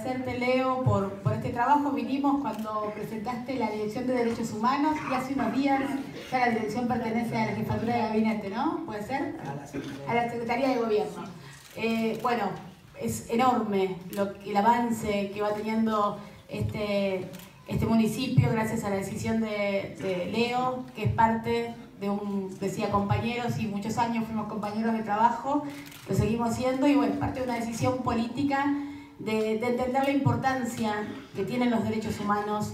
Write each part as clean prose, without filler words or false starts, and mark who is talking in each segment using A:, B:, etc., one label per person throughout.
A: agradecerte, Leo, por este trabajo. Vinimos cuando presentaste la Dirección de Derechos Humanos y hace unos días ya la dirección pertenece a la Jefatura de Gabinete, ¿no? ¿Puede ser? A la Secretaría de Gobierno. Bueno, es enorme el avance que va teniendo este municipio gracias a la decisión de Leo, que es parte de decía compañeros, y muchos años fuimos compañeros de trabajo, lo seguimos siendo, y bueno, parte de una decisión política de entender la importancia que tienen los derechos humanos,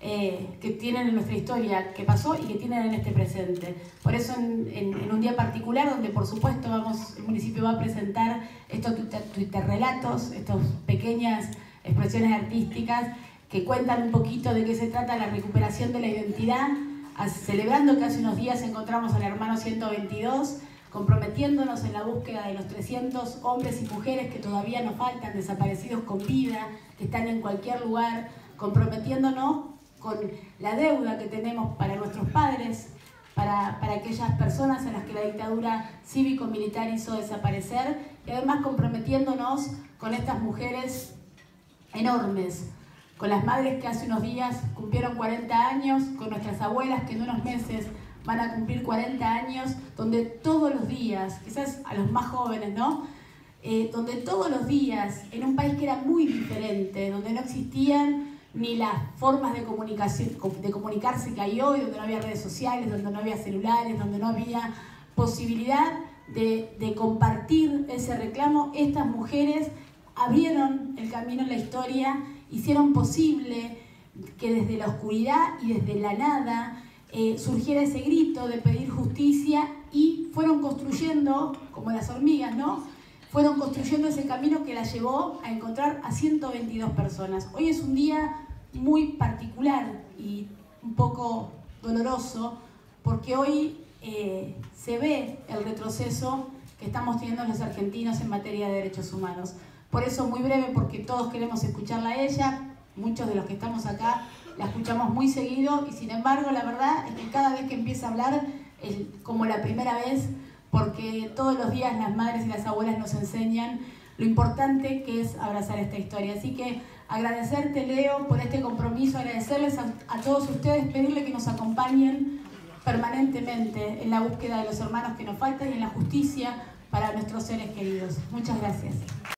A: que tienen en nuestra historia, que pasó y que tienen en este presente. Por eso en un día particular, donde por supuesto el municipio va a presentar estos relatos, estas pequeñas expresiones artísticas que cuentan un poquito de qué se trata la recuperación de la identidad, celebrando que hace unos días encontramos al hermano 122, comprometiéndonos en la búsqueda de los 300 hombres y mujeres que todavía nos faltan, desaparecidos con vida, que están en cualquier lugar, comprometiéndonos con la deuda que tenemos para nuestros padres, para aquellas personas a las que la dictadura cívico-militar hizo desaparecer, y además comprometiéndonos con estas mujeres enormes, con las madres que hace unos días cumplieron 40 años, con nuestras abuelas que en unos meses van a cumplir 40 años, donde todos los días, quizás a los más jóvenes, ¿no? Donde todos los días, en un país que era muy diferente, donde no existían ni las formas de comunicarse que hay hoy, donde no había redes sociales, donde no había celulares, donde no había posibilidad de compartir ese reclamo, estas mujeres abrieron el camino en la historia, hicieron posible que desde la oscuridad y desde la nada surgiera ese grito de pedir justicia, y fueron construyendo, como las hormigas, ¿no? Fueron construyendo ese camino que las llevó a encontrar a 122 personas. Hoy es un día muy particular y un poco doloroso, porque hoy se ve el retroceso que estamos teniendo los argentinos en materia de derechos humanos. Por eso, muy breve, porque todos queremos escucharla a ella, muchos de los que estamos acá la escuchamos muy seguido, y sin embargo la verdad es que cada vez que empieza a hablar es como la primera vez, porque todos los días las madres y las abuelas nos enseñan lo importante que es abrazar esta historia. Así que agradecerte, Leo, por este compromiso, agradecerles a todos ustedes, pedirle que nos acompañen permanentemente en la búsqueda de los hermanos que nos faltan y en la justicia para nuestros seres queridos. Muchas gracias.